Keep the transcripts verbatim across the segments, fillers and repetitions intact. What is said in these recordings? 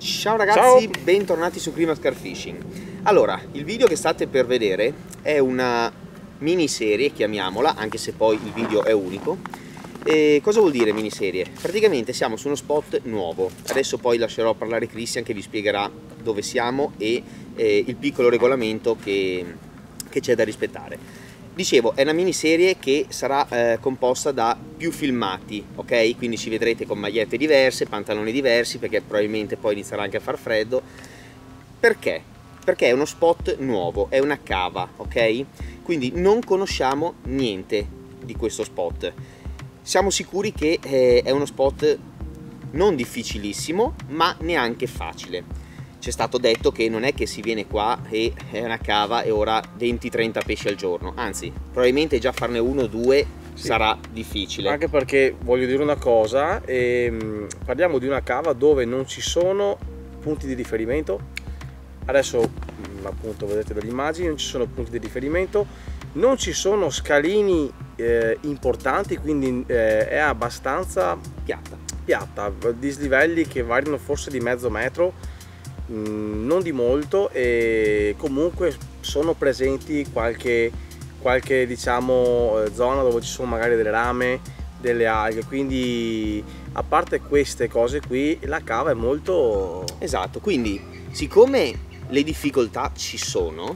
Ciao ragazzi, Ciao. Bentornati su Climax Car Fishing. Allora, il video che state per vedere è una miniserie, chiamiamola, anche se poi il video è unico. E cosa vuol dire miniserie? Praticamente siamo su uno spot nuovo. Adesso poi lascerò parlare Christian che vi spiegherà dove siamo e eh, il piccolo regolamento che che c'è da rispettare. Dicevo, è una miniserie che sarà eh, composta da più filmati, ok? Quindi ci vedrete con magliette diverse, pantaloni diversi, perché probabilmente poi inizierà anche a far freddo. Perché? Perché è uno spot nuovo, è una cava, ok? Quindi non conosciamo niente di questo spot. Siamo sicuri che eh, è uno spot non difficilissimo, ma neanche facile. C'è stato detto che non è che si viene qua e è una cava e ora venti trenta pesci al giorno, anzi probabilmente già farne uno o due sì, sarà difficile. Anche perché voglio dire una cosa, ehm, parliamo di una cava dove non ci sono punti di riferimento. Adesso appunto vedete dalle immagini, non ci sono punti di riferimento, non ci sono scalini eh, importanti, quindi eh, è abbastanza piatta, piatta, dislivelli che variano forse di mezzo metro, non di molto, e comunque sono presenti qualche, qualche diciamo zona dove ci sono magari delle rame, delle alghe, quindi a parte queste cose qui la cava è molto... Esatto, quindi siccome le difficoltà ci sono,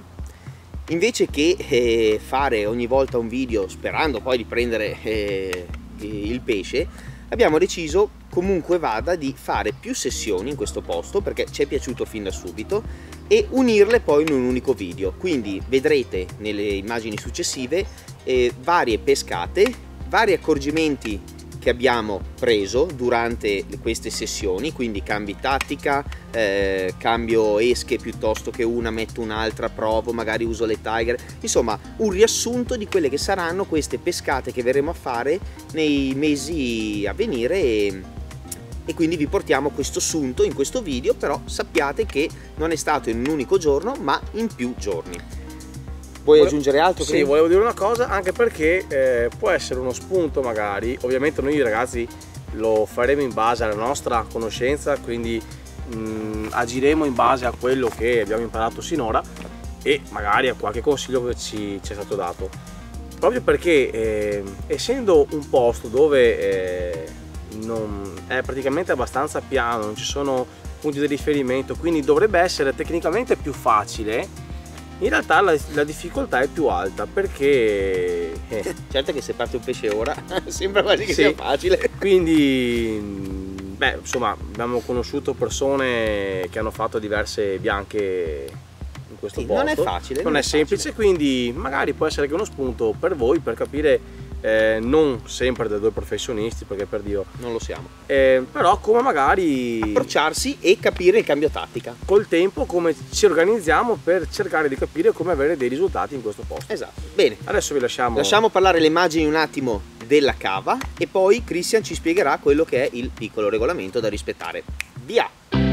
invece che eh, fare ogni volta un video sperando poi di prendere eh, il pesce, abbiamo deciso comunque vada di fare più sessioni in questo posto perché ci è piaciuto fin da subito e unirle poi in un unico video. Quindi vedrete nelle immagini successive eh, varie pescate, vari accorgimenti che abbiamo preso durante queste sessioni, quindi cambi tattica, eh, cambio esche piuttosto che una, metto un'altra, provo, magari uso le Tiger, insomma un riassunto di quelle che saranno queste pescate che verremo a fare nei mesi a venire e, e quindi vi portiamo questo sunto in questo video, però sappiate che non è stato in un unico giorno ma in più giorni. Vuoi aggiungere altro? Sì, volevo dire una cosa, anche perché eh, può essere uno spunto magari, ovviamente noi ragazzi lo faremo in base alla nostra conoscenza, quindi mh, agiremo in base a quello che abbiamo imparato sinora e magari a qualche consiglio che ci, ci è stato dato. Proprio perché eh, essendo un posto dove eh, non, è praticamente abbastanza piano, non ci sono punti di riferimento, quindi dovrebbe essere tecnicamente più facile. In realtà la, la difficoltà è più alta perché eh. Certo che se parte un pesce ora sembra quasi che sì, sia facile. Quindi beh, insomma, abbiamo conosciuto persone che hanno fatto diverse bianche in questo sì, posto. Non è facile, non, non è, è semplice, quindi magari può essere che uno spunto per voi per capire. Eh, non sempre da due professionisti, perché per Dio non lo siamo, eh, però come magari approcciarsi e capire il cambio tattica col tempo, come ci organizziamo per cercare di capire come avere dei risultati in questo posto. Esatto. Bene, adesso vi lasciamo lasciamo parlare le immagini un attimo della cava e poi Christian ci spiegherà quello che è il piccolo regolamento da rispettare. Via!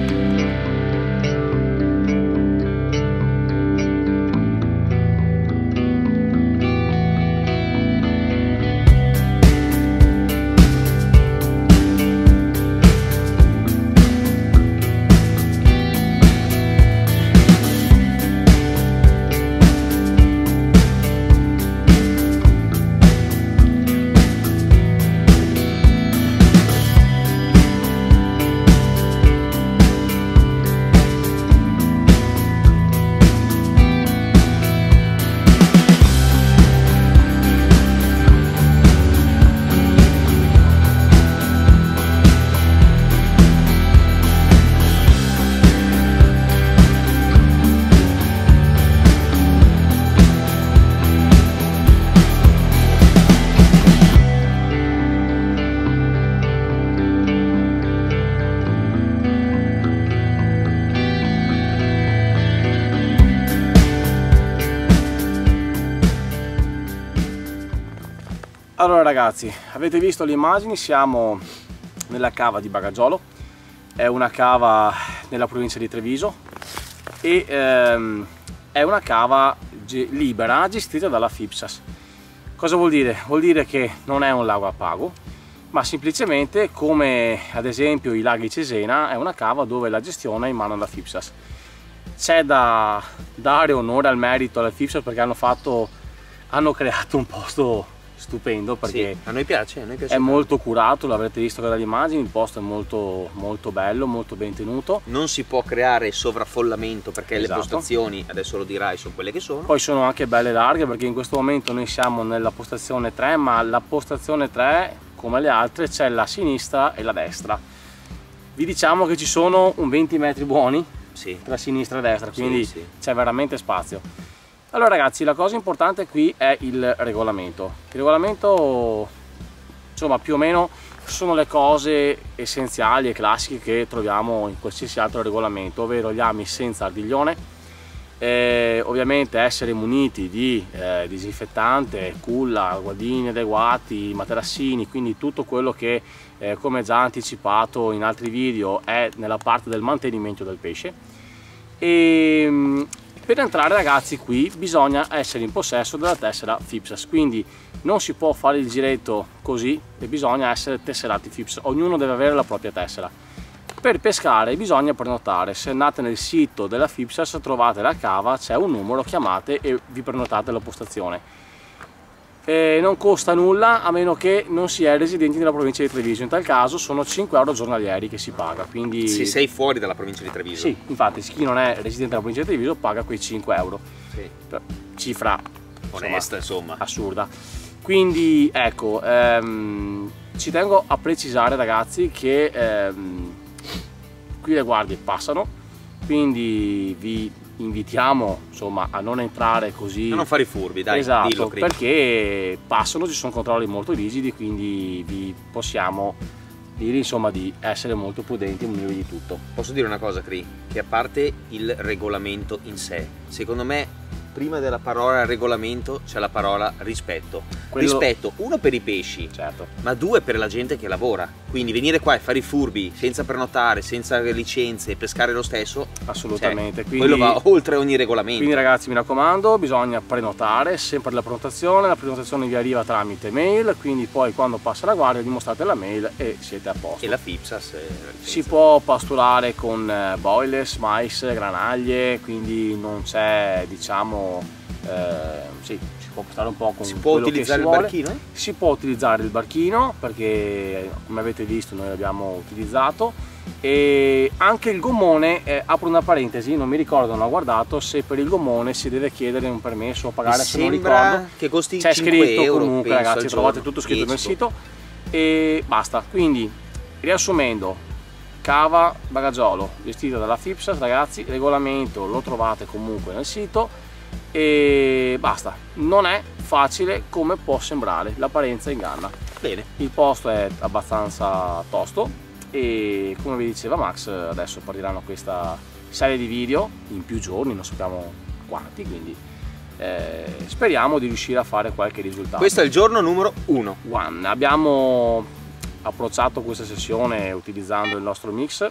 Allora ragazzi, avete visto le immagini, siamo nella cava di Bagagiolo, è una cava nella provincia di Treviso e ehm, è una cava libera gestita dalla FIPSAS. Cosa vuol dire? Vuol dire che non è un lago a pago, ma semplicemente come ad esempio i laghi Cesena è una cava dove la gestione è in mano alla Fipsas. C'è da dare onore al merito alla Fipsas perché hanno fatto, hanno creato un posto stupendo, perché sì, a noi piace, a noi piace è molto curato, l'avrete visto dalle immagini, il posto è molto, molto bello, molto ben tenuto. Non si può creare sovraffollamento perché esatto. Le postazioni, adesso lo dirai, sono quelle che sono. Poi sono anche belle larghe perché in questo momento noi siamo nella postazione tre, ma la postazione tre, come le altre, c'è la sinistra e la destra. Vi diciamo che ci sono un venti metri buoni sì. Tra sinistra e destra, quindi sì, sì. C'è veramente spazio. Allora ragazzi, la cosa importante qui è il regolamento. Il regolamento, insomma, più o meno sono le cose essenziali e classiche che troviamo in qualsiasi altro regolamento, ovvero gli ami senza ardiglione, eh, ovviamente essere muniti di eh, disinfettante, culla, guardini adeguati, materassini, quindi tutto quello che, eh, come già anticipato in altri video, è nella parte del mantenimento del pesce. E, per entrare ragazzi qui bisogna essere in possesso della tessera Fipsas, quindi non si può fare il giretto così e bisogna essere tesserati Fipsas, ognuno deve avere la propria tessera. Per pescare bisogna prenotare, se andate nel sito della Fipsas trovate la cava, c'è un numero, chiamate e vi prenotate la postazione. E non costa nulla a meno che non si è residenti nella provincia di Treviso, in tal caso sono cinque euro giornalieri che si paga, quindi se sei fuori dalla provincia di Treviso. Sì, infatti chi non è residente nella provincia di Treviso paga quei cinque euro, sì. Cifra onesta, insomma, insomma assurda. Quindi ecco, ehm, ci tengo a precisare ragazzi che ehm, qui le guardie passano, quindi vi invitiamo insomma a non entrare così, a non fare i furbi, dai, esatto, dillo, perché passano, ci sono controlli molto rigidi, quindi vi possiamo dire insomma di essere molto prudenti e munirvi di tutto. Posso dire una cosa, Cri, che a parte il regolamento in sé, secondo me prima della parola regolamento c'è la parola rispetto. Quello... rispetto, uno per i pesci, certo, ma due per la gente che lavora. Quindi venire qua e fare i furbi senza prenotare, senza licenze, pescare lo stesso, assolutamente, cioè, quindi, quello va oltre ogni regolamento. Quindi ragazzi, mi raccomando, bisogna prenotare sempre la prenotazione, la prenotazione vi arriva tramite mail, quindi poi quando passa la guardia dimostrate la mail e siete a posto. E la Fipsas eh, si può pasturare con eh, boilers, mais, granaglie, quindi non c'è, diciamo, Eh, sì, si può stare un po' con si può utilizzare il barchino? Eh? Si può utilizzare il barchino perché come avete visto noi l'abbiamo utilizzato, e anche il gommone, eh, apro una parentesi, non mi ricordo, non ho guardato se per il gommone si deve chiedere un permesso o pagare, mi se non ricordo, che costi c'è scritto euro, comunque ragazzi, trovate giorno. tutto scritto dieci. Nel sito e basta. Quindi riassumendo, cava bagagiolo gestita dalla Fipsas ragazzi, regolamento lo trovate comunque nel sito e basta. Non è facile come può sembrare, l'apparenza inganna. Bene, il posto è abbastanza tosto e come vi diceva Max adesso partiranno questa serie di video in più giorni, non sappiamo quanti, quindi eh, speriamo di riuscire a fare qualche risultato. Questo è il giorno numero uno. One. Abbiamo approcciato questa sessione utilizzando il nostro mix,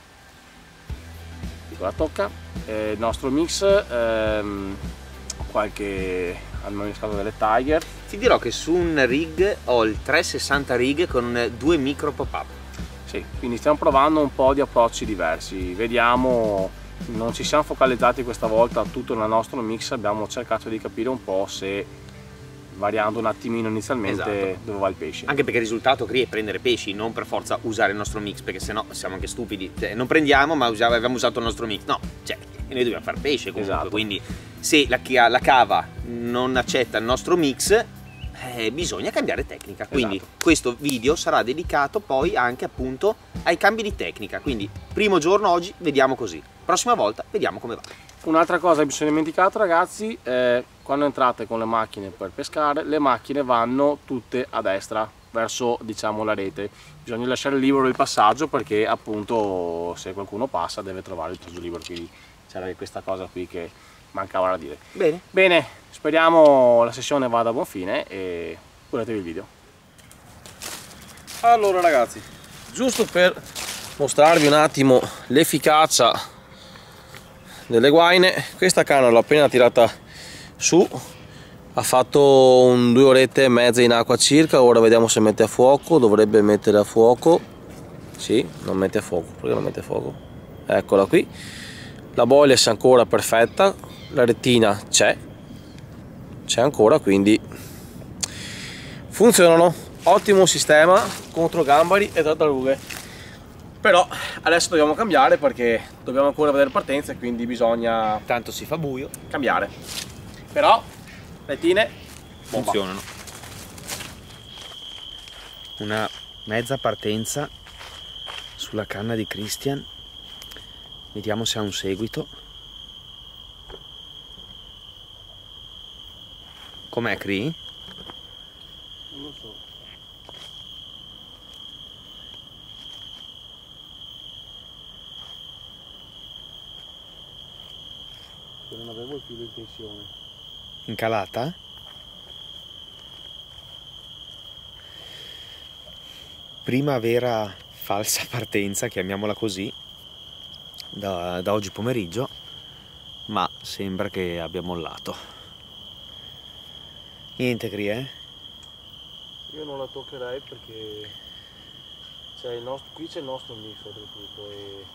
piccola tocca, eh, il nostro mix ehm, qualche hanno mischiato delle Tiger. Ti dirò che su un rig ho il trecentosessanta rig con due micro pop-up. Sì, quindi stiamo provando un po' di approcci diversi, vediamo, non ci siamo focalizzati questa volta tutto nel nostro mix, abbiamo cercato di capire un po' se variando un attimino inizialmente esatto. Dove va il pesce. Anche perché il risultato qui è prendere pesci, non per forza usare il nostro mix, perché sennò siamo anche stupidi, cioè, non prendiamo ma usiamo, abbiamo usato il nostro mix, no, cioè noi dobbiamo fare pesce comunque, esatto. Quindi se la, la cava non accetta il nostro mix eh, bisogna cambiare tecnica, quindi esatto. Questo video sarà dedicato poi anche appunto ai cambi di tecnica, quindi primo giorno oggi vediamo così, prossima volta vediamo come va. Un'altra cosa che mi sono dimenticato ragazzi, eh, quando entrate con le macchine per pescare, le macchine vanno tutte a destra verso diciamo la rete, bisogna lasciare libero il passaggio perché appunto se qualcuno passa deve trovare il passo libero, quindi c'era questa cosa qui che mancava da dire. Bene. Bene, speriamo la sessione vada a buon fine e guardatevi il video. Allora ragazzi, giusto per mostrarvi un attimo l'efficacia delle guaine, questa canna l'ho appena tirata su, Ha fatto un due orette e mezza in acqua circa, ora vediamo se mette a fuoco, dovrebbe mettere a fuoco. Sì, non mette a fuoco, perché non mette a fuoco? Eccola qui. La boiles è ancora perfetta, la rettina c'è, c'è ancora, quindi funzionano. Ottimo sistema contro gamberi e tartarughe. Però adesso dobbiamo cambiare perché dobbiamo ancora vedere partenza e quindi bisogna, tanto si fa buio, cambiare. Però retine bomba. Funzionano. Una mezza partenza sulla canna di Christian, vediamo se ha un seguito. Com'è, Cri? Non lo so. Non avevo il filo in tensione. Incalata? Prima vera falsa partenza, chiamiamola così, da, da oggi pomeriggio, ma sembra che abbia mollato. Niente, Cri, eh? Io non la toccherei perché c'è il nostro, qui c'è il nostro misto oltretutto e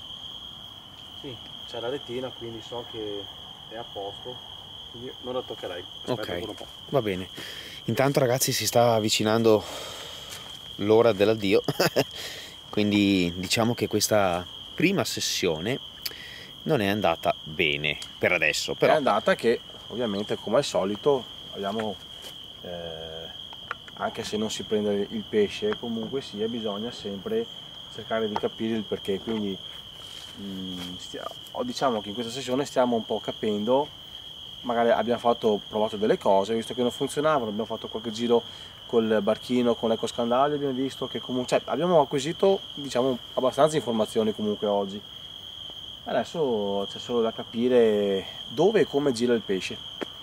sì, c'è la retina, quindi so che è a posto, quindi non la toccherei. Aspetta Ok, un po'. va bene. Intanto, ragazzi, si sta avvicinando l'ora dell'addio, quindi diciamo che questa prima sessione non è andata bene per adesso, però È andata che ovviamente come al solito abbiamo, eh, anche se non si prende il pesce, comunque sia bisogna sempre cercare di capire il perché, quindi mh, stia, diciamo che in questa sessione stiamo un po' capendo, magari abbiamo fatto, provato delle cose, visto che non funzionavano, abbiamo fatto qualche giro col barchino, con l'ecoscandale, abbiamo visto che comunque, cioè, abbiamo acquisito, diciamo, abbastanza informazioni comunque oggi. Adesso c'è solo da capire dove e come gira il pesce.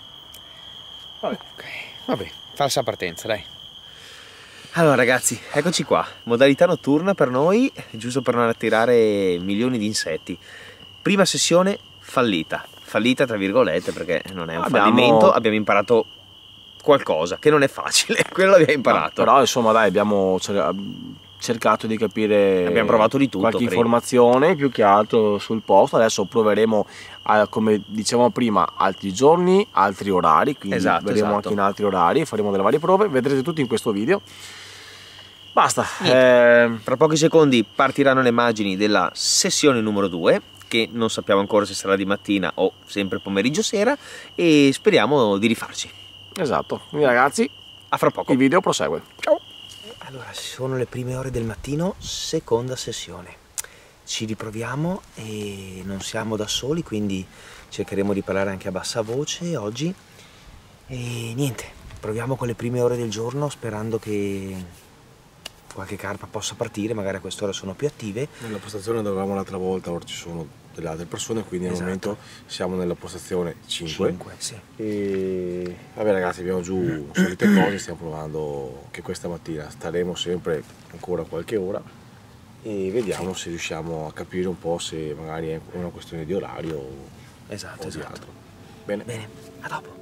Vabbè. ok, vabbè, falsa partenza, dai. Allora, ragazzi, eccoci qua, modalità notturna per noi, giusto per non attirare milioni di insetti. Prima sessione fallita, fallita tra virgolette perché non è un Abbiamo- fallimento, abbiamo imparato qualcosa che non è facile, quello l'abbiamo imparato. No, però insomma dai, abbiamo cer- cercato di capire, Abbiamo provato di tutto, qualche credo. informazione più che altro sul posto. Adesso proveremo, a, come dicevamo prima, altri giorni, altri orari, quindi Esatto, vedremo esatto. anche in altri orari, faremo delle varie prove, vedrete tutto in questo video. Basta. eh, Fra pochi secondi partiranno le immagini della sessione numero due, che non sappiamo ancora se sarà di mattina o sempre pomeriggio sera, e speriamo di rifarci. esatto, quindi ragazzi, A fra poco. il video prosegue. Ciao. Allora, sono le prime ore del mattino, seconda sessione. Ci riproviamo e non siamo da soli, quindi cercheremo di parlare anche a bassa voce oggi. E niente, proviamo con le prime ore del giorno sperando che qualche carpa possa partire, magari a quest'ora sono più attive. Nella postazione dove eravamo l'altra volta, ora ci sono delle altre persone, quindi Esatto. al momento siamo nella postazione cinque. cinque, sì. E vabbè ragazzi, abbiamo giù solite cose, stiamo provando che questa mattina staremo sempre ancora qualche ora e vediamo se riusciamo a capire un po' se magari è una questione di orario o Esatto, di esatto. altro. Bene. Bene, a dopo.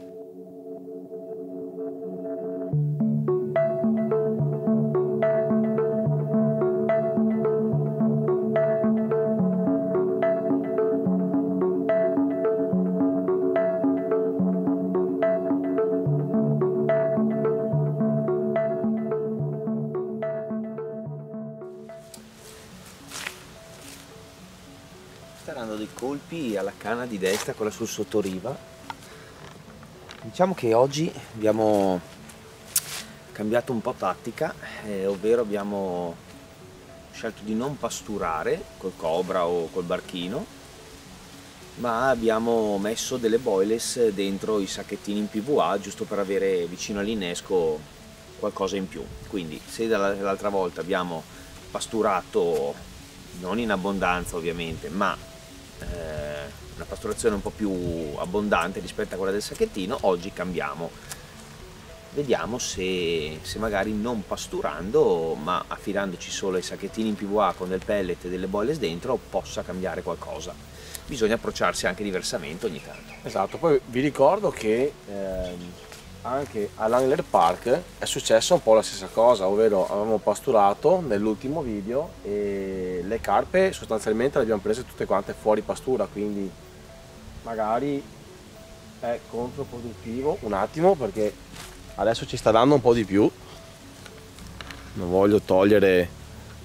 Sta dando dei colpi alla canna di destra, quella sul sottoriva. Diciamo che oggi abbiamo cambiato un po' tattica, eh, ovvero abbiamo scelto di non pasturare col cobra o col barchino, ma abbiamo messo delle boiles dentro i sacchettini in P V A giusto per avere vicino all'innesco qualcosa in più. Quindi se dall'altra volta abbiamo pasturato non in abbondanza ovviamente, ma eh, una pasturazione un po' più abbondante rispetto a quella del sacchettino, oggi cambiamo. vediamo se, se magari non pasturando ma affidandoci solo ai sacchettini in P V A con del pellet e delle boiles dentro possa cambiare qualcosa. Bisogna approcciarsi anche diversamente ogni tanto. Esatto, poi vi ricordo che ehm, anche all'Angler Park è successa un po' la stessa cosa, ovvero avevamo pasturato nell'ultimo video e le carpe sostanzialmente le abbiamo prese tutte quante fuori pastura, quindi magari è controproduttivo un attimo, perché adesso ci sta dando un po' di più. Non voglio togliere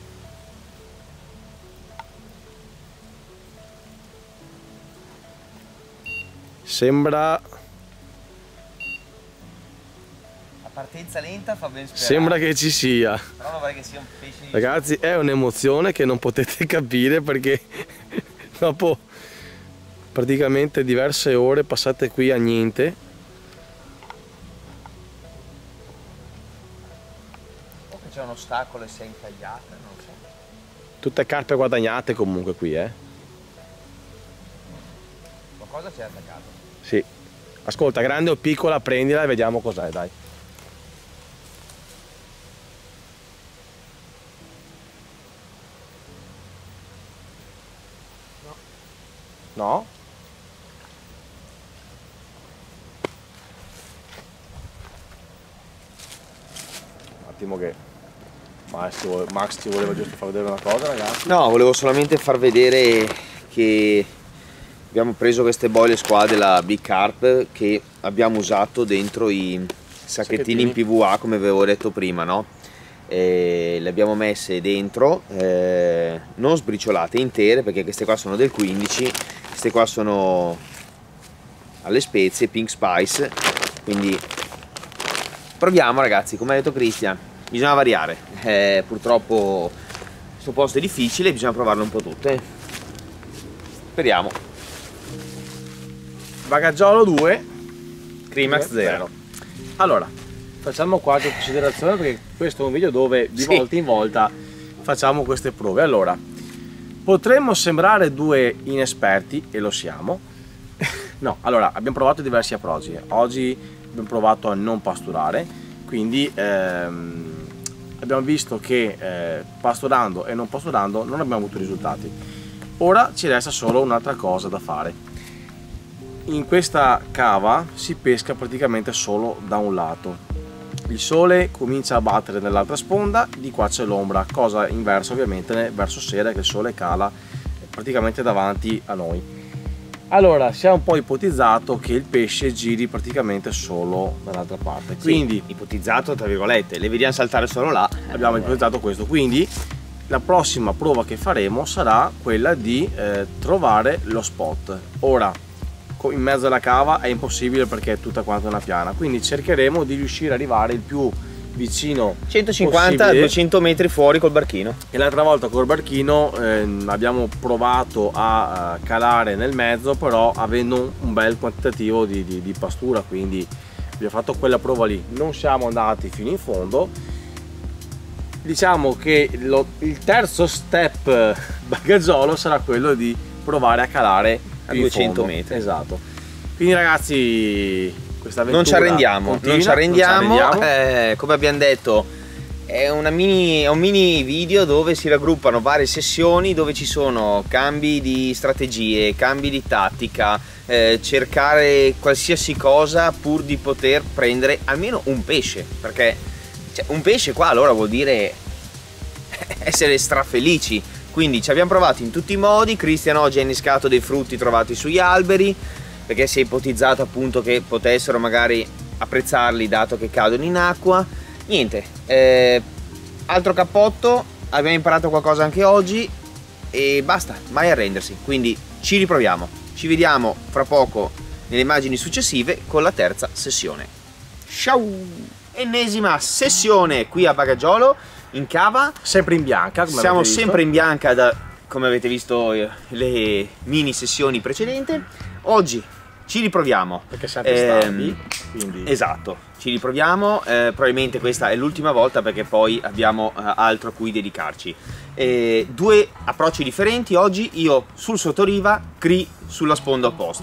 sembra La partenza lenta fa ben sperare. sembra che ci sia, però non vorrei che sia un pesce di... ragazzi, è un'emozione che non potete capire, perché dopo praticamente diverse ore passate qui a niente. O che c'è un ostacolo e si è incagliata, non so. Tutte carpe guadagnate comunque qui, eh. Qualcosa c'è attaccato. Sì. Ascolta, grande o piccola, prendila e vediamo cos'è, dai. No? No? Un attimo che Max ci, vuole, Max ci voleva giusto far vedere una cosa, ragazzi. No, volevo solamente far vedere che abbiamo preso queste boiles qua della Big Carp che abbiamo usato dentro i sacchettini in P V A, come avevo detto prima, no? E le abbiamo messe dentro, eh, non sbriciolate, intere, perché queste qua sono del quindici, queste qua sono alle spezie, Pink Spice, quindi proviamo ragazzi, come ha detto Cristian, bisogna variare, eh, purtroppo questo posto è difficile, bisogna provarle un po' tutte, speriamo. Bagagiolo due, Crimax zero. Allora, facciamo qualche considerazione, perché questo è un video dove di Sì. volta in volta facciamo queste prove. Allora, potremmo sembrare due inesperti, e lo siamo. No, allora, abbiamo provato diversi approcci. Oggi abbiamo provato a non pasturare, quindi ehm, abbiamo visto che eh, pasturando e non pasturando non abbiamo avuto risultati. Ora ci resta solo un'altra cosa da fare. In questa cava si pesca praticamente solo da un lato. Il sole comincia a battere nell'altra sponda, di qua c'è l'ombra, cosa inversa ovviamente verso sera, che il sole cala praticamente davanti a noi. Allora si è un po' ipotizzato che il pesce giri praticamente solo dall'altra parte, quindi sì, ipotizzato tra virgolette, le vediamo saltare solo là, abbiamo ipotizzato questo, quindi la prossima prova che faremo sarà quella di eh, trovare lo spot. Ora in mezzo alla cava è impossibile perché è tutta quanta una piana, quindi cercheremo di riuscire ad arrivare il più vicino centocinquanta duecento metri fuori col barchino. E l'altra volta col barchino eh, abbiamo provato a uh, calare nel mezzo, però avendo un bel quantitativo di, di, di pastura, quindi abbiamo fatto quella prova lì, non siamo andati fino in fondo. Diciamo che lo, il terzo step bagagiolo sarà quello di provare a calare a duecento metri. Esatto. Quindi ragazzi, questa avventura non ci arrendiamo, continua, non ci arrendiamo, non ci arrendiamo. Eh, come abbiamo detto è, una mini, è un mini video dove si raggruppano varie sessioni, dove ci sono cambi di strategie, cambi di tattica, eh, cercare qualsiasi cosa pur di poter prendere almeno un pesce, perché cioè, un pesce qua allora vuol dire essere strafelici. Quindi ci abbiamo provato in tutti i modi. Cristian oggi ha innescato dei frutti trovati sugli alberi, perché si è ipotizzato appunto che potessero magari apprezzarli dato che cadono in acqua. Niente, eh, altro cappotto, abbiamo imparato qualcosa anche oggi e basta, mai arrendersi. Quindi ci riproviamo, ci vediamo fra poco nelle immagini successive con la terza sessione. Ciao! Ennesima sessione qui a Bagagiolo in cava, sempre in bianca, come siamo avete sempre in bianca da, come avete visto eh, le mini sessioni precedenti. Oggi ci riproviamo perché siete ehm, stati, quindi esatto, ci riproviamo, eh, probabilmente questa è l'ultima volta perché poi abbiamo eh, altro a cui dedicarci. Eh, due approcci differenti oggi, io sul sottoriva, Cri sulla sponda opposta.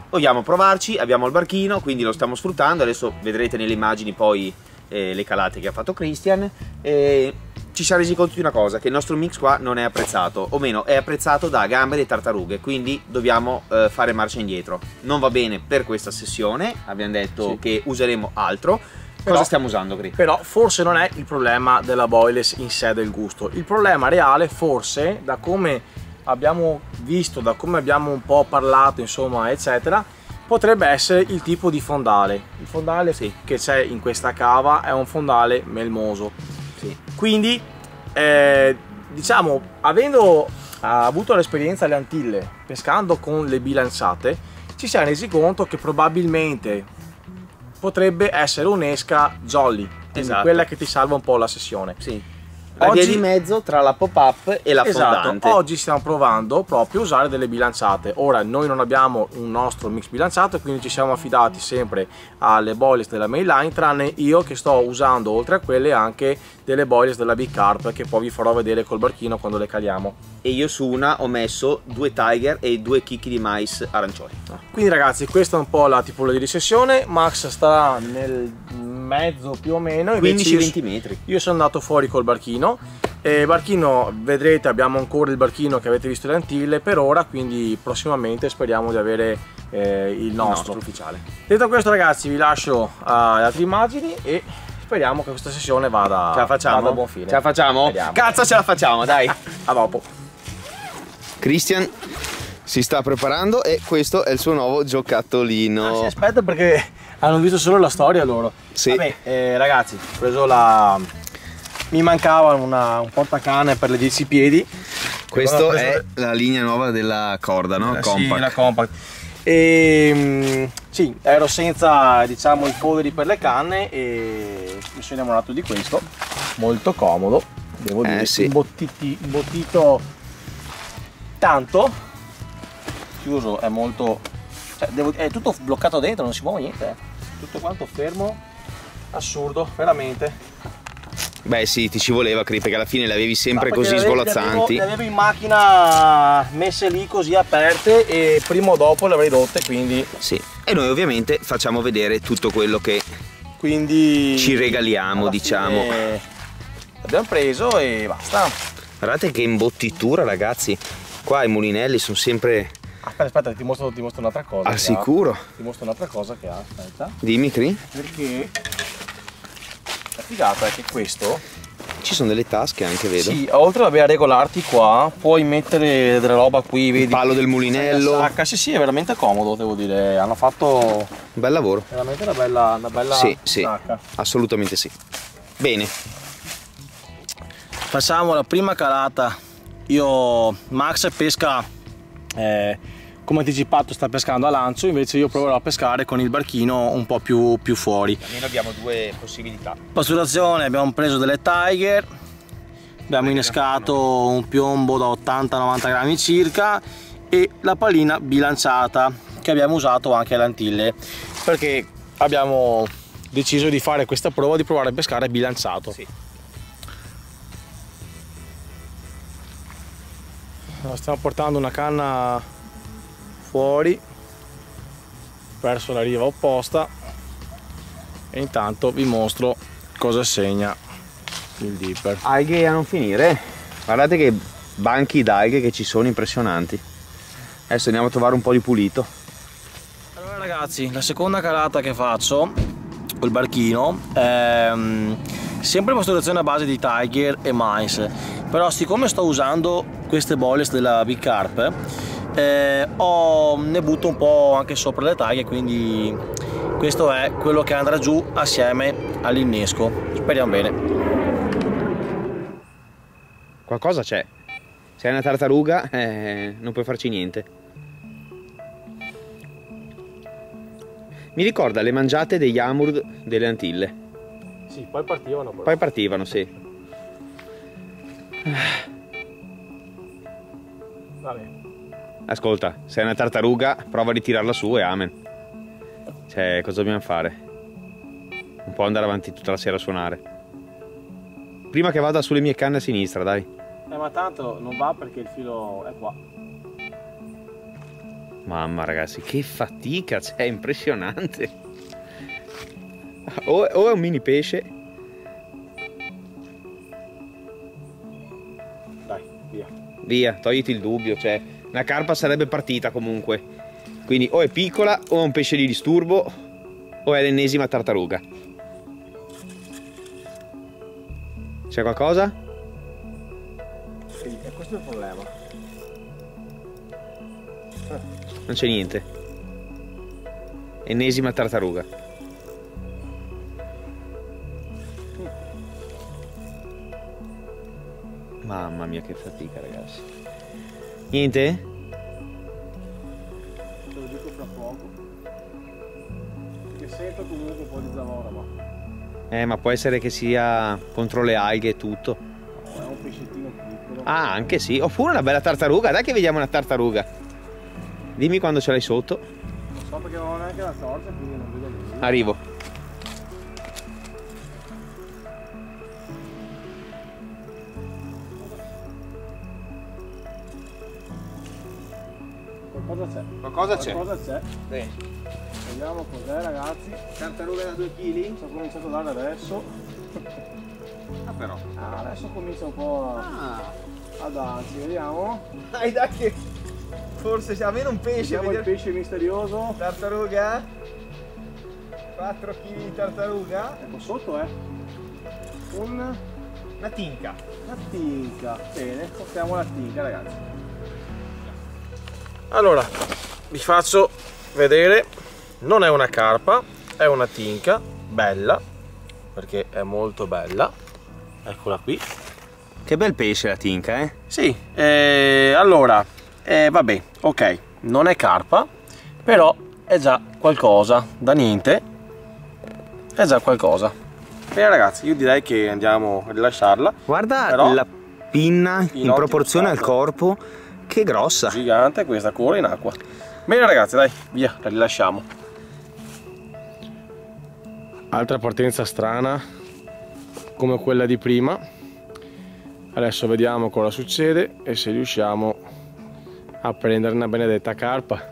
vogliamo provarci, abbiamo il barchino, quindi lo stiamo sfruttando, adesso vedrete nelle immagini poi eh, le calate che ha fatto Christian. E ci siamo resi conto di una cosa, che il nostro mix qua non è apprezzato, o meno è apprezzato da gamberi e tartarughe, quindi dobbiamo eh, fare marcia indietro. Non va bene per questa sessione, abbiamo detto sì. che useremo altro. Cosa però, stiamo usando, Gri? Però forse non è il problema della boyless in sé del gusto, il problema reale forse, da come abbiamo visto, da come abbiamo un po' parlato, insomma, eccetera, potrebbe essere il tipo di fondale. Il fondale sì. che c'è in questa cava è un fondale melmoso. Sì. Quindi, eh, diciamo, avendo avuto l'esperienza alle Antille, pescando con le bilanciate, ci siamo resi conto che probabilmente potrebbe essere un'esca jolly, esatto. quella che ti salva un po' la sessione. Sì. La via di mezzo tra la pop-up e la esatto. fondante. Oggi stiamo provando proprio a usare delle bilanciate. Ora noi non abbiamo un nostro mix bilanciato, quindi ci siamo affidati sempre alle boyless della Mainline, tranne io che sto usando oltre a quelle anche delle boyless della Big Carp, che poi vi farò vedere col barchino quando le caliamo. E io su una ho messo due Tiger e due chicchi di mais arancioni. Quindi ragazzi, questa è un po' la tipologia di sessione. Max starà nel mezzo più o meno, quindici venti metri. Io sono andato fuori col barchino, e barchino, vedrete, abbiamo ancora il barchino che avete visto le Antille per ora, quindi prossimamente speriamo di avere eh, il, nostro. il nostro ufficiale. Detto questo ragazzi, vi lascio alle altre immagini e speriamo che questa sessione vada, ce la facciamo? vada a buon fine. Ce la facciamo? Vediamo. Cazzo, ce la facciamo, dai. A dopo. Christian si sta preparando e questo è il suo nuovo giocattolino. Ah, sì, aspetta, perché hanno visto solo la storia loro. Sì. Vabbè, eh, ragazzi, ho preso la... mi mancava una, un portacanne per le dieci piedi. Questo è la linea nuova della corda, no? Eh, compact. Sì, la compact. E sì, ero senza, diciamo, i foderi per le canne e mi sono innamorato di questo. Molto comodo, devo dire. Eh, sì. Imbottiti, imbottito tanto. Chiuso, è molto, cioè, devo, è tutto bloccato dentro, non si muove niente, eh. Tutto quanto fermo, assurdo, veramente. Beh sì, ti ci voleva, Cri, perché alla fine le avevi sempre no, così le avevo, svolazzanti. Le avevo, le avevo in macchina messe lì così aperte e prima o dopo le avrei rotte, quindi... Sì, e noi ovviamente facciamo vedere tutto quello che quindi ci regaliamo, diciamo. Abbiamo preso e basta. Guardate che imbottitura, ragazzi. Qua i mulinelli sono sempre... Aspetta, aspetta, ti mostro, ti mostro un'altra cosa. Al sicuro? Ha. Ti mostro un'altra cosa che ha, aspetta. Dimmi, Cri. Perché la figata è che questo... Ci sono delle tasche anche, vedo. Sì, oltre vabbè, a regolarti qua, puoi mettere della roba qui, vedi. Il palo del mulinello. Sacca. Sì, sì, è veramente comodo, devo dire. Hanno fatto... Bel lavoro. Veramente una bella, una bella sì, sì, sacca. Assolutamente sì. Bene. Facciamo la prima calata. Io, Max pesca, eh, come anticipato sta pescando a lancio, invece io proverò a pescare con il barchino un po' più, più fuori. Almeno abbiamo due possibilità. Pasturazione, abbiamo preso delle Tiger, abbiamo innescato un piombo da ottanta novanta grammi circa e la pallina bilanciata che abbiamo usato anche alle Antille, perché abbiamo deciso di fare questa prova, di provare a pescare bilanciato. Sì. Stiamo portando una canna fuori verso la riva opposta e intanto vi mostro cosa segna il dipper. Alghe a non finire, guardate che banchi d'alghe che ci sono, impressionanti. Adesso andiamo a trovare un po' di pulito. Allora ragazzi, la seconda calata che faccio col barchino è sempre pasturazione a base di Tiger e mais, però siccome sto usando queste bollest della Big Carp, eh, ho, ne butto un po' anche sopra le taglie, quindi questo è quello che andrà giù assieme all'innesco. Speriamo bene. Qualcosa c'è. Se è una tartaruga eh, non puoi farci niente. Mi ricorda le mangiate degli Amur delle Antille. Sì, poi partivano. Però. Poi partivano, sì. Vabbè. Ascolta, se è una tartaruga prova a ritirarla su e amen. Cioè, cosa dobbiamo fare? Non può andare avanti tutta la sera a suonare. Prima che vada sulle mie canne a sinistra, dai. Eh, ma tanto non va perché il filo è qua. Mamma ragazzi, che fatica c'è, impressionante. O, o è un mini pesce. Dai, via. Via, togliti il dubbio, cioè una carpa sarebbe partita comunque. Quindi o è piccola o è un pesce di disturbo o è l'ennesima tartaruga. C'è qualcosa? Sì, e questo è il problema. Non c'è niente. Ennesima tartaruga. Mamma mia che fatica ragazzi. Niente? Te lo dico fra poco. Perché sento comunque un po' di zavorra, ma... Eh ma può essere che sia contro le alghe e tutto. No, è un pescettino piccolo. Ah anche sì. Oppure una bella tartaruga. Dai che vediamo una tartaruga. Dimmi quando ce l'hai sotto. Non so perché non ho neanche la torcia, quindi non vedo nulla. Arrivo. Qualcosa c'è. Qualcosa c'è. Qualcosa c'è. Bene. Vediamo cos'è ragazzi. Tartaruga da due chili? Sto cominciando a dare adesso. Ah però. Ah, adesso comincia un po' a, Ah. a darsi, vediamo. Dai dai che forse sia almeno un pesce. Vediamo il pesce misterioso. Tartaruga. quattro chili di tartaruga. Ecco sotto è un... Una tinca. una tinca. Bene, portiamo la tinca ragazzi. Allora, vi faccio vedere, non è una carpa, è una tinca, bella, perché è molto bella. Eccola qui. Che bel pesce la tinca, eh? Sì, eh, allora, eh, vabbè, ok, non è carpa, però è già qualcosa, da niente, è già qualcosa. Bene ragazzi, io direi che andiamo a rilasciarla. Guarda però la pinna in, in proporzione al ottimo corpo, che grossa. gigante, questa corre in acqua. Bene ragazzi, dai, via, la rilasciamo. Altra partenza strana, come quella di prima. Adesso vediamo cosa succede e se riusciamo a prendere una benedetta carpa.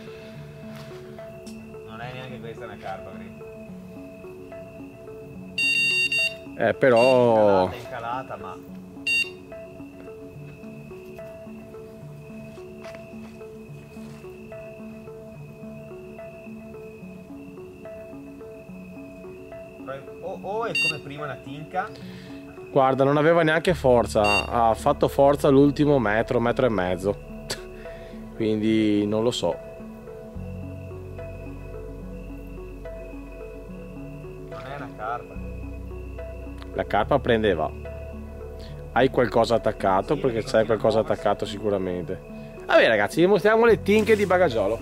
Non è neanche questa una carpa, Eh, però... Incalata, incalata, ma... O, o è come prima una tinca. Guarda, non aveva neanche forza, ha fatto forza l'ultimo metro, metro e mezzo. Quindi non lo so. Non è una carpa. La carpa prende e va. Hai qualcosa attaccato? Sì, perché perché c'è non qualcosa muoversi. attaccato sicuramente. Vabbè ragazzi, vi mostriamo le tinche di Bagagiolo.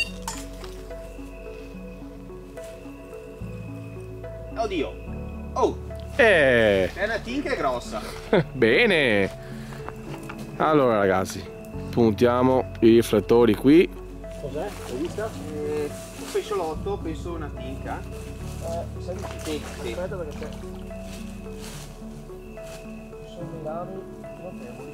Oddio. Oh, Eh, è una tinca grossa. bene. Allora ragazzi, puntiamo i riflettori qui. Cos'è? Hai vista? Eh, un pesciolotto, penso una tinca. Eh, sei Sì, sì. Aspetta perché c'è. Sono dei rami notevoli.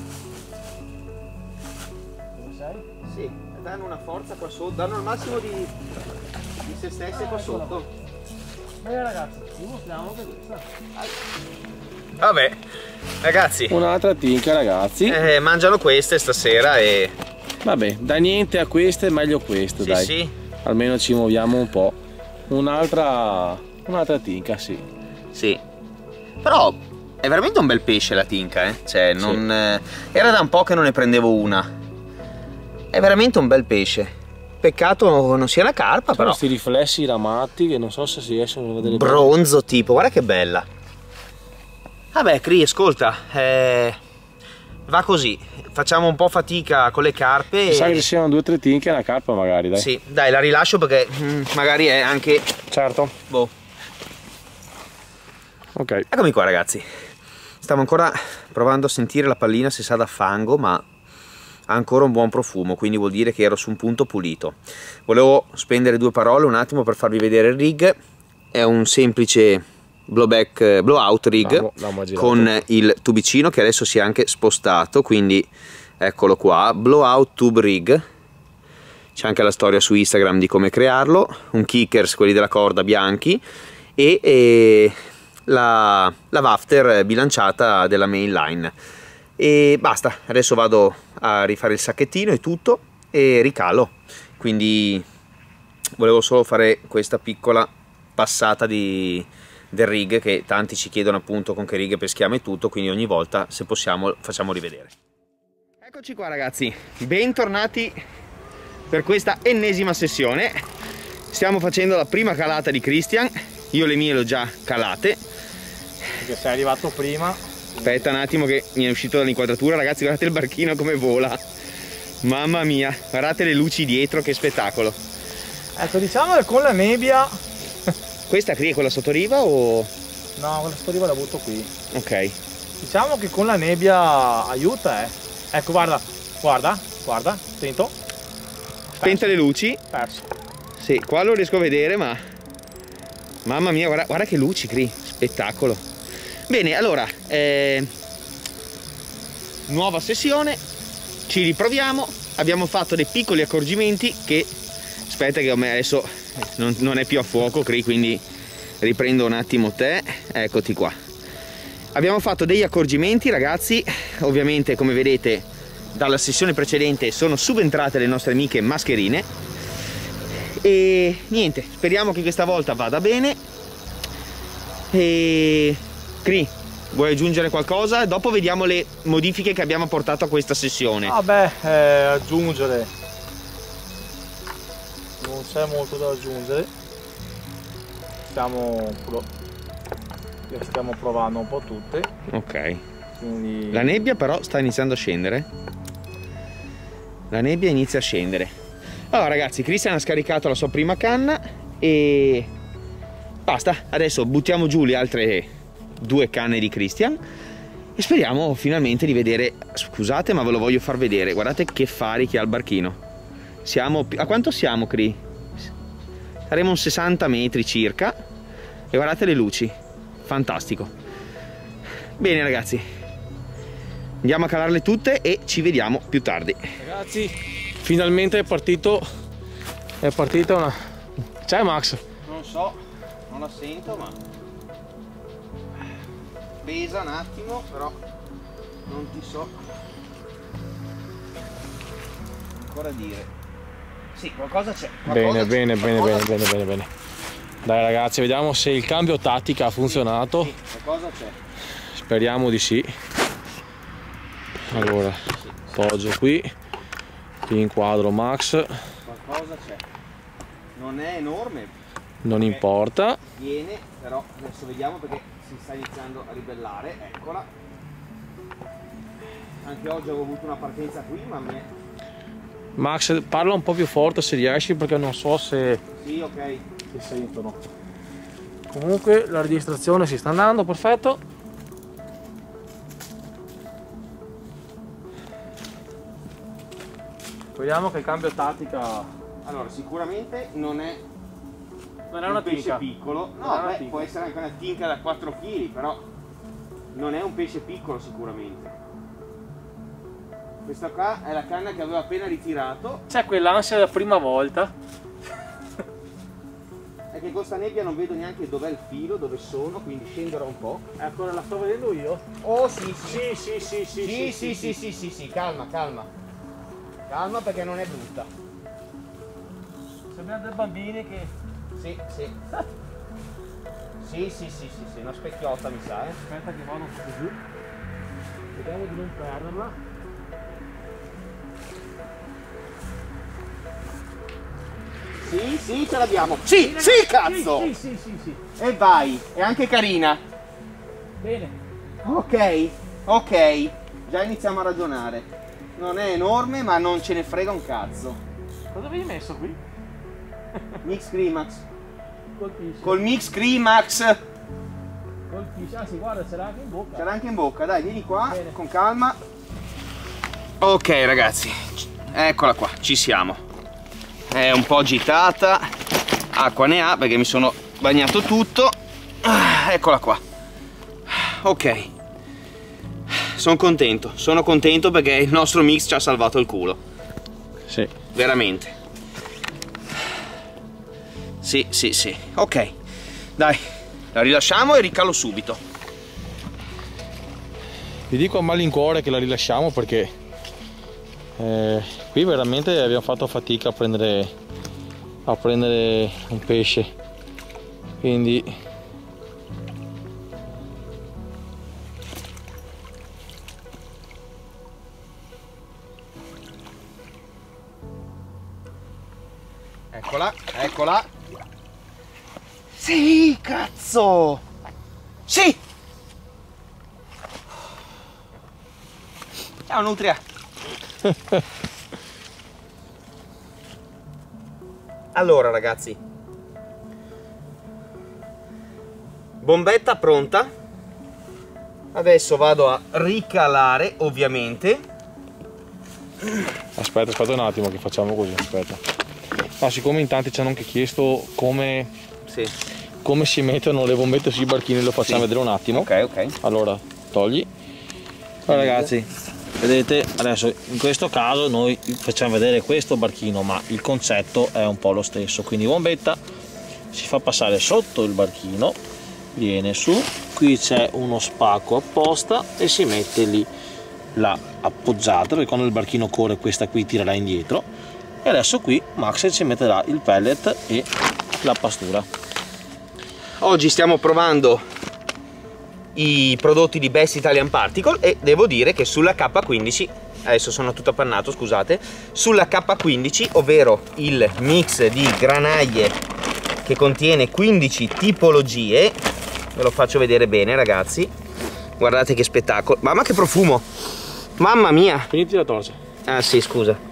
Dove sei? Sì, danno una forza qua sotto, danno il massimo di, di se stesse qua sotto. Bene ragazzi, vi mostriamo che questa. Vabbè, ragazzi, Un'altra tinca ragazzi. eh, mangiano queste stasera e... Vabbè, da niente a queste è meglio questo, Sì, dai. sì, Almeno ci muoviamo un po'. Un'altra un'altra tinca, sì. sì. Però è veramente un bel pesce la tinca, eh. Cioè, non... eh, era da un po' che non ne prendevo una. È veramente un bel pesce. Peccato non sia una carpa, però. Questi riflessi ramati che non so se si riescono a vedere bene. Bronzo tipo, guarda che bella. Vabbè, Cri, ascolta, eh, va così. Facciamo un po' fatica con le carpe. Mi sa che e... ci siano due o tre tinche e una carpa magari, dai. Sì, dai, la rilascio perché mm, magari è anche... Certo. Boh. Ok. Eccomi qua ragazzi. Stavo ancora provando a sentire la pallina se sa da fango, ma ha ancora un buon profumo, quindi vuol dire che ero su un punto pulito. Volevo spendere due parole un attimo per farvi vedere il rig. È un semplice blowback, blowout rig L'amo- l'amo girato. con il tubicino che adesso si è anche spostato, quindi eccolo qua, blowout tube rig. c'è anche la storia su Instagram di come crearlo, un kickers, quelli della corda bianchi, e, e la, la wafter bilanciata della mainline. E basta, adesso vado a rifare il sacchettino e tutto e ricalo. Quindi volevo solo fare questa piccola passata di, del rig, che tanti ci chiedono appunto con che righe peschiamo e tutto, quindi ogni volta, se possiamo, facciamo rivedere. Eccoci qua ragazzi, bentornati per questa ennesima sessione. Stiamo facendo la prima calata di Christian, io le mie le ho già calate. Perché sei arrivato prima. Aspetta un attimo che mi è uscito dall'inquadratura, ragazzi, guardate il barchino come vola. Mamma mia, guardate le luci dietro, che spettacolo. Ecco, diciamo che con la nebbia... Questa qui è quella sottoriva o...? No, quella sottoriva la butto qui. Ok. Diciamo che con la nebbia aiuta, eh. Ecco, guarda, guarda, guarda, attento. Spente le luci. Perso. Sì, qua lo riesco a vedere, ma... Mamma mia, guarda, guarda che luci, Cri, spettacolo. Bene, allora, eh... nuova sessione, ci riproviamo. Abbiamo fatto dei piccoli accorgimenti che... Aspetta che adesso non, non è più a fuoco, Cri, quindi riprendo un attimo te. Eccoti qua. Abbiamo fatto degli accorgimenti ragazzi, ovviamente come vedete dalla sessione precedente sono subentrate le nostre amiche mascherine e niente, speriamo che questa volta vada bene. E Cri, vuoi aggiungere qualcosa? Dopo vediamo le modifiche che abbiamo portato a questa sessione. Vabbè, eh, aggiungere non c'è molto da aggiungere, stiamo le stiamo provando un po' tutte. Ok. Quindi... La nebbia però sta iniziando a scendere. La nebbia inizia a scendere. Allora ragazzi, Christian ha scaricato la sua prima canna e basta. Adesso buttiamo giù le altre due canne di Christian e speriamo finalmente di vedere. Scusate, ma ve lo voglio far vedere. Guardate che fari che ha il barchino. Siamo... A quanto siamo, Cri? Saremo un sessanta metri circa. E guardate le luci. Fantastico. Bene ragazzi, andiamo a calarle tutte e ci vediamo più tardi. Ragazzi, finalmente è partito è partita una... C'è Max? Non so, non la sento, ma pesa un attimo, però non ti so ancora dire. Sì, qualcosa c'è. Bene, bene, bene, bene, bene, bene, bene. Dai ragazzi, vediamo se il cambio tattica ha funzionato. Sì, qualcosa c'è. Speriamo di sì. Allora, poggio qui, ti inquadro Max. Qualcosa c'è. Non è enorme. Non importa. Viene, però adesso vediamo perché si sta iniziando a ribellare. Eccola. Anche oggi avevo avuto una partenza qui, ma mi è... Max, parla un po' più forte se riesci, perché non so se... Sì, ok. Si sentono. Comunque la registrazione si sta andando, perfetto. Vediamo che il cambio tattica... Allora, sicuramente non è, non è un una pesce tinca piccolo. Non No, è una beh, tinca. può essere anche una tinca da quattro chili, però non è un pesce piccolo sicuramente. Questa qua è la canna che avevo appena ritirato. C'è quell'ansia della prima volta. È che con sta nebbia non vedo neanche dov'è il filo, dove sono, quindi scenderò un po'. Ecco, la sto vedendo io. Oh sì, sì, Sì, sì, sì, sì, sì, sì, sì, sì, sì, sì, calma, calma. Calma perché non è brutta. Sembriamo dei bambini che... Sì, sì. Sì, sì, sì, sì, sì, una specchiotta mi sa, eh. Aspetta che vado un po' giù. Vediamo di non perderla. Sì, sì, ce l'abbiamo. Sì, sì, cazzo! Sì, sì, sì, sì. E vai, è anche carina. Bene. Ok, ok, già iniziamo a ragionare. Non è enorme, ma non ce ne frega un cazzo. Cosa avevi messo qui? Mix Climax. Colpisce. Col Mix Climax. Colpisce. Ah sì, guarda, ce l'ha anche in bocca. Ce l'ha anche in bocca, dai, vieni qua, Bene. con calma. Ok ragazzi, eccola qua, ci siamo. È un po' agitata, acqua ne ha perché mi sono bagnato tutto. Eccola qua. Ok, sono contento, sono contento perché il nostro mix ci ha salvato il culo. Sì. Veramente. Sì, sì, sì. Ok, dai, la rilasciamo e ricalo subito. Vi dico a malincuore che la rilasciamo perché eh, qui veramente abbiamo fatto fatica a prendere, a prendere un pesce, quindi eccola, eccola. Sì, cazzo! Sì! Ciao Nutria! Allora ragazzi, bombetta pronta. Adesso vado a ricalare ovviamente. Aspetta, aspetta un attimo che facciamo così, aspetta. No, siccome in tanti ci hanno anche chiesto come, sì. come si mettono le bombette sui barchini, lo facciamo sì. vedere un attimo. Ok, ok. Allora, togli. Allora ragazzi, vedete, adesso in questo caso noi facciamo vedere questo barchino, ma il concetto è un po' lo stesso. Quindi bombetta si fa passare sotto il barchino, viene su, qui c'è uno spacco apposta e si mette lì la appoggiata, perché quando il barchino corre questa qui tirerà indietro. E adesso qui Max ci metterà il pellet e la pastura. Oggi stiamo provando i prodotti di Best Italian Particle e devo dire che sulla K quindici, adesso sono tutto appannato, scusate, sulla K quindici, ovvero il mix di granaglie che contiene quindici tipologie, ve lo faccio vedere bene ragazzi, guardate che spettacolo, mamma che profumo, mamma mia. Finiti la torcia. Ah sì, scusa.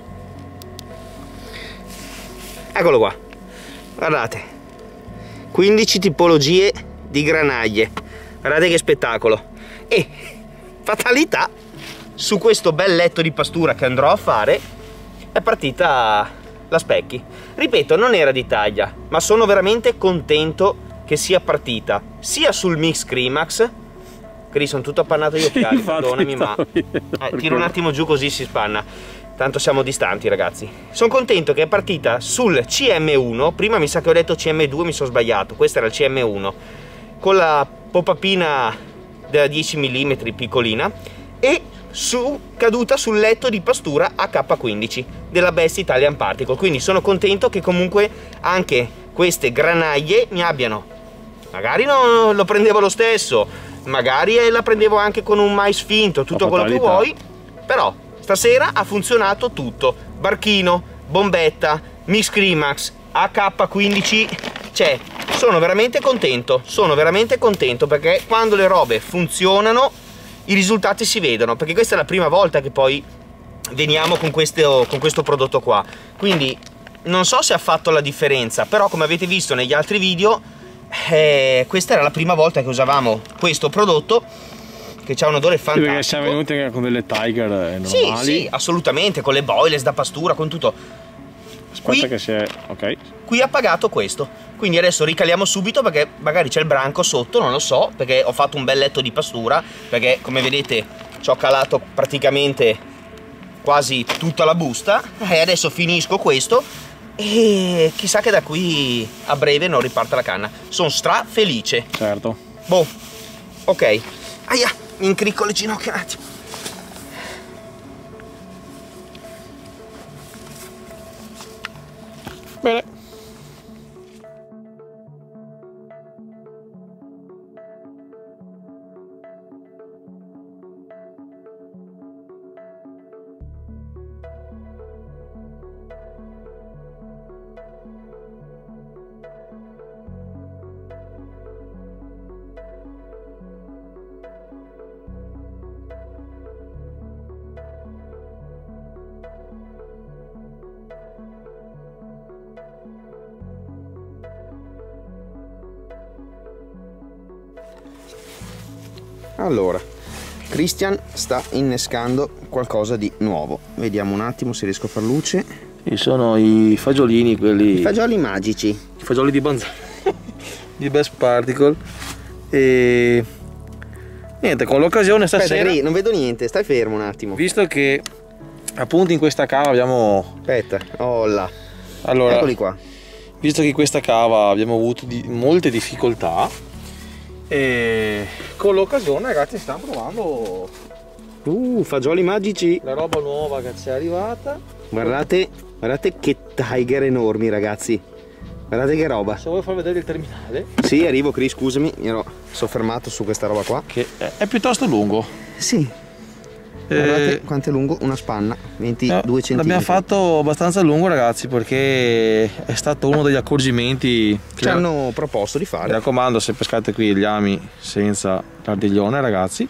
Eccolo qua, guardate, quindici tipologie di granaglie, guardate che spettacolo. E fatalità, su questo bel letto di pastura che andrò a fare è partita la Specchi. Ripeto, non era di taglia, ma sono veramente contento che sia partita sia sul Mix Creamax. Cri, sono tutto appannato gli occhiali, perdonami, ma eh, tiro un attimo giù così si spanna. Tanto siamo distanti ragazzi. Sono contento che è partita sul C M uno. Prima mi sa che ho detto C M due, mi sono sbagliato. Questo era il C M uno, con la pop-upina da dieci millimetri piccolina, e su, caduta sul letto di pastura A K quindici della Best Italian Particle. Quindi sono contento che comunque anche queste granaglie mi abbiano, magari non lo prendevo lo stesso, magari la prendevo anche con un mais finto, tutto quello che vuoi, però stasera ha funzionato tutto. Barchino, bombetta, Mix Creamax, A K quindici, cioè sono veramente contento, sono veramente contento perché quando le robe funzionano i risultati si vedono, perché questa è la prima volta che poi veniamo con questo, con questo prodotto qua, quindi non so se ha fatto la differenza, però come avete visto negli altri video eh, questa era la prima volta che usavamo questo prodotto, che ha un odore fantastico. Sì, perché siamo venuti anche con delle Tiger normali. Sì, sì, assolutamente, con le boilers da pastura, con tutto. Aspetta qui, che si è... ok. Qui ha pagato questo, quindi adesso ricaliamo subito perché magari c'è il branco sotto, non lo so, perché ho fatto un bel letto di pastura, perché come vedete ci ho calato praticamente quasi tutta la busta, e adesso finisco questo e chissà che da qui a breve non riparta la canna. Sono stra felice. Certo. Boh, ok. Aia, mi incricco le ginocchia un attimo. Bene. Allora, Christian sta innescando qualcosa di nuovo. Vediamo un attimo se riesco a far luce. Ci sono i fagiolini, quelli... I fagioli magici. I fagioli di Banzai di Best Particle. E... niente, con l'occasione stasera... Aspetta, non vedo niente, stai fermo un attimo. Visto che appunto in questa cava abbiamo... Aspetta, oh là. Allora, eccoli qua. visto che questa cava abbiamo avuto di, molte difficoltà, e con l'occasione ragazzi stiamo provando Uh, fagioli magici. la roba nuova che ci è arrivata. Guardate, guardate che tiger enormi ragazzi. Guardate che roba. Se vuoi far vedere il terminale. Sì, arrivo Chris, scusami, mi ero soffermato su questa roba qua. Che è, è piuttosto lungo. Sì. Guardate eh, quanto è lungo, una spanna, ventidue centimetri. L'abbiamo fatto abbastanza lungo ragazzi, perché è stato uno degli accorgimenti che ci hanno proposto di fare. Mi raccomando, se pescate qui gli ami senza l'ardiglione ragazzi.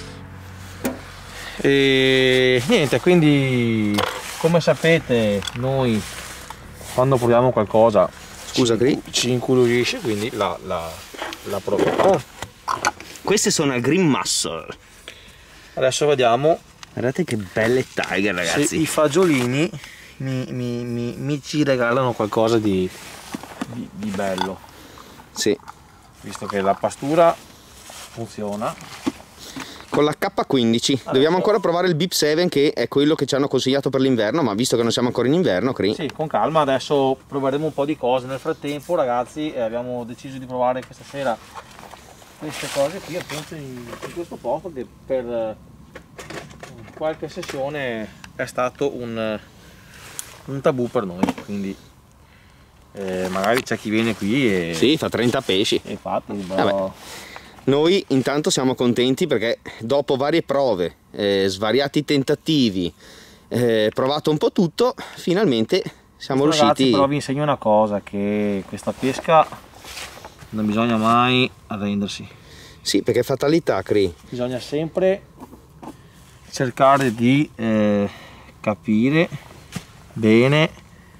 E niente, quindi come sapete noi quando proviamo qualcosa scusa ci, ci incuriosisce, quindi la, la, la proviamo. Queste sono a Green Muscle. Adesso vediamo. Guardate che belle tiger ragazzi. Se i fagiolini mi, mi, mi, mi ci regalano qualcosa di, di, di bello. Sì. Visto che la pastura funziona. Con la K quindici adesso dobbiamo ancora provare il Bip sette, che è quello che ci hanno consigliato per l'inverno, ma visto che non siamo ancora in inverno, Cri. Sì, con calma, adesso proveremo un po' di cose. Nel frattempo ragazzi eh, abbiamo deciso di provare questa sera queste cose qui appunto in, in questo posto, che per eh, qualche sessione è stato un, un tabù per noi, quindi eh, magari c'è chi viene qui e sì, fa trenta pesci. E infatti, però... Noi intanto siamo contenti perché dopo varie prove, eh, svariati tentativi, eh, provato un po' tutto, finalmente siamo ragazzi, riusciti. Però vi insegno una cosa, che questa pesca non bisogna mai arrendersi. Sì, perché fatalità, Cri. Bisogna sempre cercare di eh, capire bene,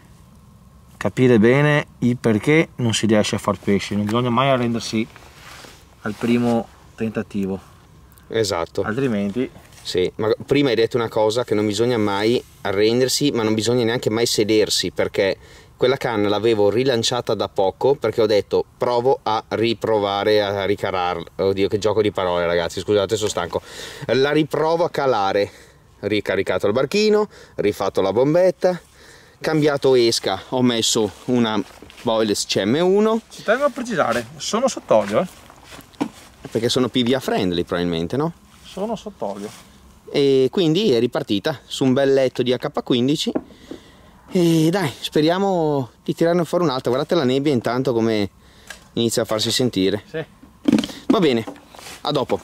capire bene il perché non si riesce a far pesce. Non bisogna mai arrendersi al primo tentativo, esatto, altrimenti sì. Ma prima hai detto una cosa, che non bisogna mai arrendersi, ma non bisogna neanche mai sedersi, perché quella canna l'avevo rilanciata da poco, perché ho detto provo a riprovare a ricararla. Oddio, che gioco di parole ragazzi, scusate, sono stanco. La riprovo a calare, ricaricato il barchino, rifatto la bombetta, cambiato esca, ho messo una Boilers C M uno. Ci tengo a precisare, sono sott'olio, eh? Perché sono P V A friendly probabilmente, no? Sono sott'olio. E quindi è ripartita su un bel letto di H quindici e dai, speriamo di tirarne fuori un'altra. Guardate la nebbia intanto come inizia a farsi sentire. Sì. Va bene, a dopo.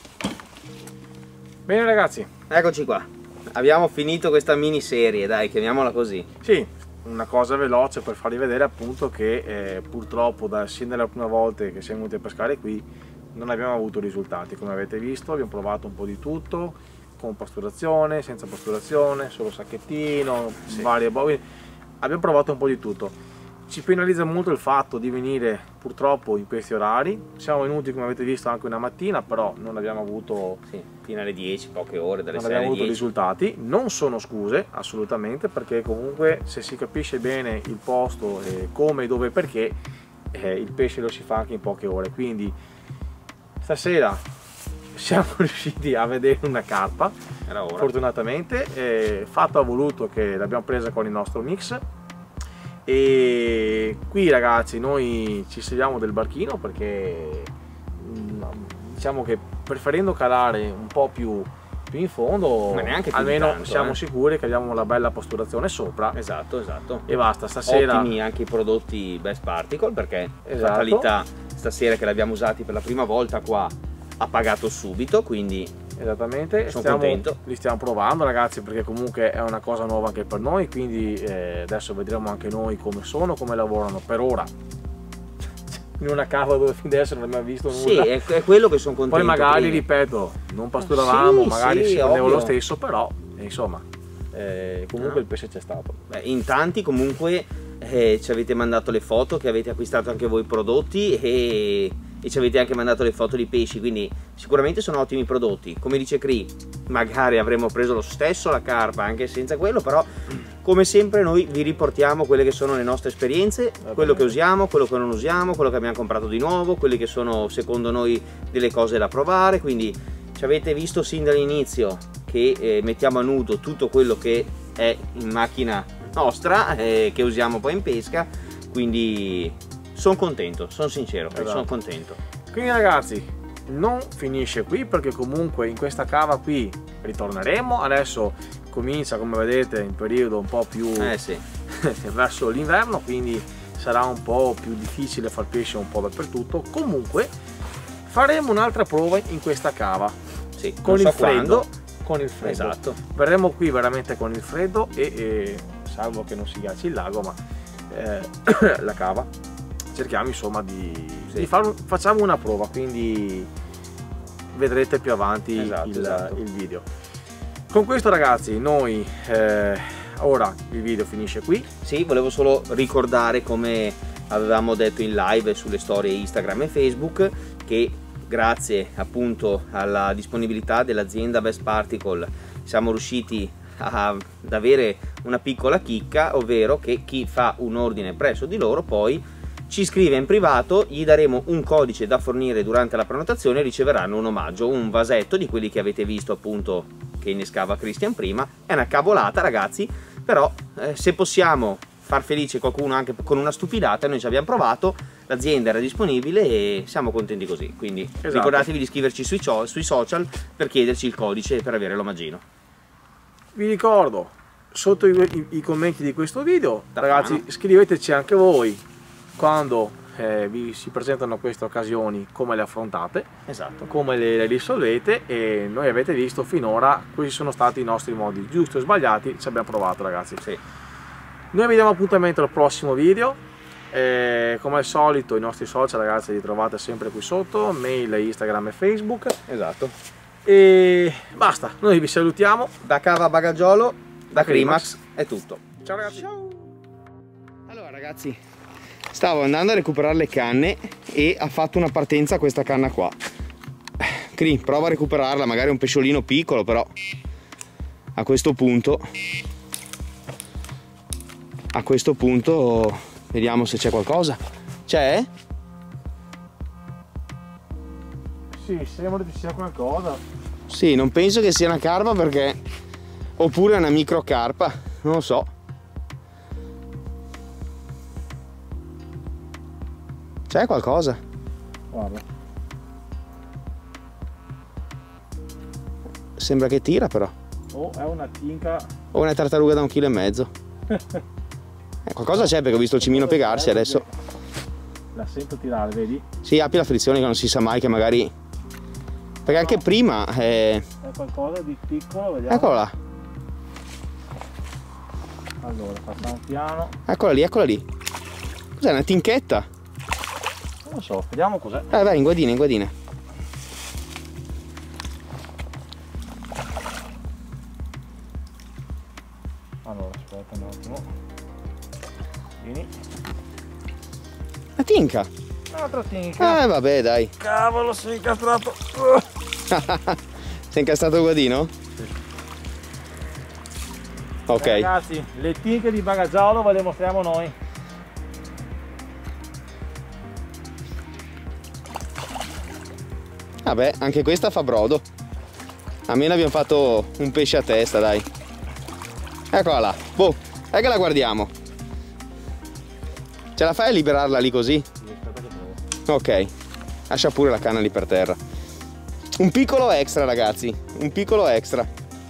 Bene ragazzi, eccoci qua, abbiamo finito questa miniserie, dai, chiamiamola così. Sì, una cosa veloce per farvi vedere appunto che eh, purtroppo da, sin dalle prime volte che siamo venuti a pescare qui non abbiamo avuto risultati. Come avete visto abbiamo provato un po' di tutto, con pasturazione, senza pasturazione, solo sacchettino, sì, varie bobine, abbiamo provato un po' di tutto. Ci penalizza molto il fatto di venire purtroppo in questi orari. Siamo venuti, come avete visto, anche una mattina, però non abbiamo avuto, sì, fino alle dieci, poche ore, dalle non sei abbiamo avuto dieci. risultati. Non sono scuse assolutamente, perché comunque se si capisce bene il posto, eh, come, dove e perché, eh, il pesce lo si fa anche in poche ore. Quindi stasera siamo riusciti a vedere una carpa, era ora. Fortunatamente, eh, fatto ha voluto che l'abbiamo presa con il nostro mix. E qui ragazzi noi ci serviamo del barchino perché diciamo che preferendo calare un po' più, più in fondo, ma neanche più almeno tanto, siamo eh. sicuri che abbiamo una bella posturazione sopra. Esatto, esatto. E basta, stasera ottimi anche i prodotti Best Particle, perché esatto, fatalità stasera che l'abbiamo usati per la prima volta qua ha pagato subito, quindi esattamente, sono stiamo, contento. Li stiamo provando ragazzi, perché comunque è una cosa nuova anche per noi, quindi eh, adesso vedremo anche noi come sono, come lavorano. Per ora in una cava dove fin adesso non abbiamo visto nulla. Sì, è, è quello che sono contento. Poi magari, prima. ripeto, non pasturavamo, sì, magari sì, si prendeva ovvio. lo stesso, però insomma eh, comunque no, il pesce c'è stato. Beh, in tanti comunque eh, ci avete mandato le foto che avete acquistato anche voi i prodotti e, e ci avete anche mandato le foto di pesci, quindi sicuramente sono ottimi prodotti. Come dice Cri, magari avremmo preso lo stesso la carpa anche senza quello, però come sempre noi vi riportiamo quelle che sono le nostre esperienze, quello che usiamo, quello che non usiamo, quello che abbiamo comprato di nuovo, quelle che sono secondo noi delle cose da provare. Quindi ci avete visto sin dall'inizio che eh, mettiamo a nudo tutto quello che è in macchina nostra, eh, che usiamo poi in pesca. quindi sono contento, sono sincero, esatto. sono contento. Quindi ragazzi, non finisce qui, perché comunque in questa cava qui ritorneremo. Adesso comincia, come vedete, in periodo un po' più eh sì. verso l'inverno, quindi sarà un po' più difficile far pesce un po' dappertutto. Comunque faremo un'altra prova in questa cava, sì, con so il freddo quando. con il freddo. Esatto. Verremo qui veramente con il freddo e, e salvo che non si ghiacci il lago, ma eh, la cava, cerchiamo insomma di, sì. di fare, facciamo una prova, quindi vedrete più avanti esatto, il, esatto. il video. Con questo ragazzi noi eh, ora il video finisce qui. Sì, volevo solo ricordare, come avevamo detto in live sulle storie Instagram e Facebook, che grazie appunto alla disponibilità dell'azienda Best Particle siamo riusciti a, ad avere una piccola chicca, ovvero che chi fa un ordine presso di loro poi ci scrive in privato, gli daremo un codice da fornire durante la prenotazione e riceveranno un omaggio, un vasetto di quelli che avete visto appunto che innescava Christian prima. È una cavolata ragazzi, però eh, se possiamo far felice qualcuno anche con una stupidata, noi ci abbiamo provato, l'azienda era disponibile e siamo contenti così, quindi esatto. Ricordatevi di iscriverci sui, sui social per chiederci il codice per avere l'omaggino. Vi ricordo sotto i, i, i commenti di questo video, da ragazzi, mano. Scriveteci anche voi quando eh, vi si presentano queste occasioni, come le affrontate, esatto. come le, le risolvete, e noi avete visto finora quali sono stati i nostri modi, giusto e sbagliati, ci abbiamo provato ragazzi. Sì. Noi vi diamo appuntamento al prossimo video, eh, come al solito i nostri social ragazzi li trovate sempre qui sotto, mail, Instagram e Facebook. Esatto. E basta, noi vi salutiamo. Da Cava Bagagiolo, da, da Crimax, Crimax è tutto. Ciao ragazzi. Ciao. Allora ragazzi, stavo andando a recuperare le canne e ha fatto una partenza questa canna qua. Cri, prova a recuperarla, magari è un pesciolino piccolo, però a questo punto a questo punto vediamo se c'è qualcosa. C'è? Sì, sembra che ci sia qualcosa. Sì, non penso che sia una carpa, perché oppure una micro carpa, non lo so. C'è qualcosa? Guarda. Sembra che tira però. Oh, è una tinca. O una tartaruga da un chilo e mezzo. Eh, qualcosa c'è, perché ho visto il cimino piegarsi adesso. La sento tirare, vedi? Sì, apri la frizione, che non si sa mai, che magari... Perché anche prima... Eh... È qualcosa di piccolo, vediamo. Eccola là. Allora, facciamo piano. Eccola lì, eccola lì. Cos'è, una tinchetta? Non lo so, vediamo cos'è. Eh, vai, in guadina, in guadina. Allora, aspetta un attimo. Vieni. Una tinca. Un'altra tinca. Eh, vabbè, dai. Cavolo, sei incastrato. Sei incastrato il guadino? Sì. Ok. Eh, ragazzi, le tinche di Bagagiolo ve le mostriamo noi. Vabbè, anche questa fa brodo. Almeno abbiamo fatto un pesce a testa, dai. Eccola là. Boh, è che la guardiamo. Ce la fai a liberarla lì così? Ok. Lascia pure la canna lì per terra. Un piccolo extra, ragazzi. Un piccolo extra.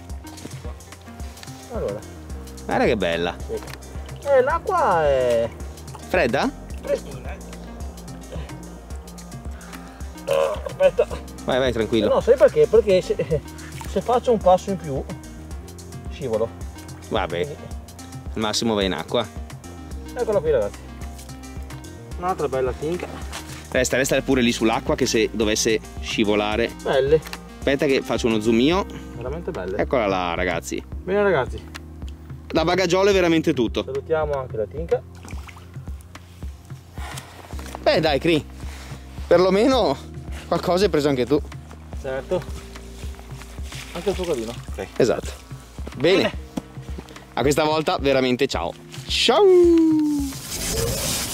Allora. Guarda che bella. Eh, l'acqua è Fredda? freschina. Oh, aspetta. Vai, vai, tranquillo. No, sai perché? Perché se, se faccio un passo in più scivolo. Vabbè. Quindi... al massimo vai in acqua. Eccola qui ragazzi. Un'altra bella tinca. Resta, resta pure lì sull'acqua, che se dovesse scivolare. Belle. Aspetta che faccio uno zoom io. Veramente belle. Eccola là, ragazzi. Bene ragazzi. Da Bagagiolo è veramente tutto. Salutiamo anche la tinca. Beh dai, Cri, perlomeno qualcosa hai preso anche tu. Certo. Anche il tuo cadino. Ok. Esatto. Bene. Bene. A questa volta veramente ciao. Ciao.